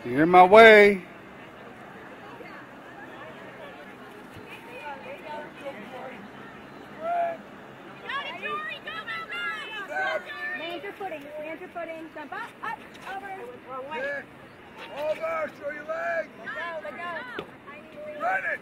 You're in my way. Land your footing, jump up, over. Wrong way. Over, show your legs. Let go. Run it.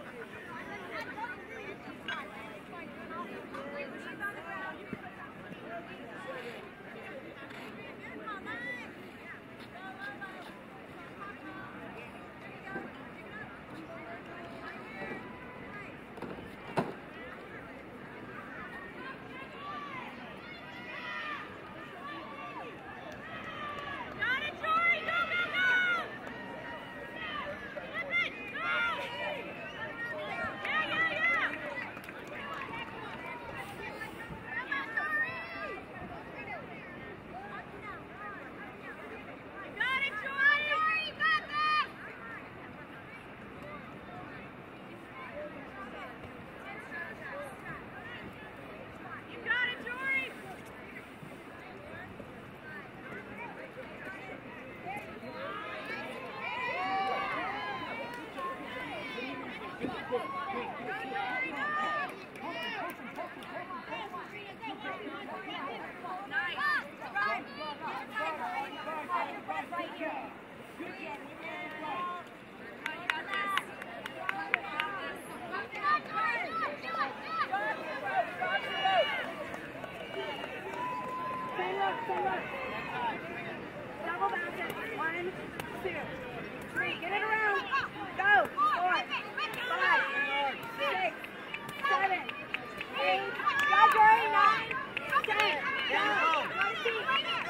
Double bounce it. 1, 2, 3. Get it around. Go. 4, 5, 6, 7, 8. Go, Jory. 9, 10. Go. 20.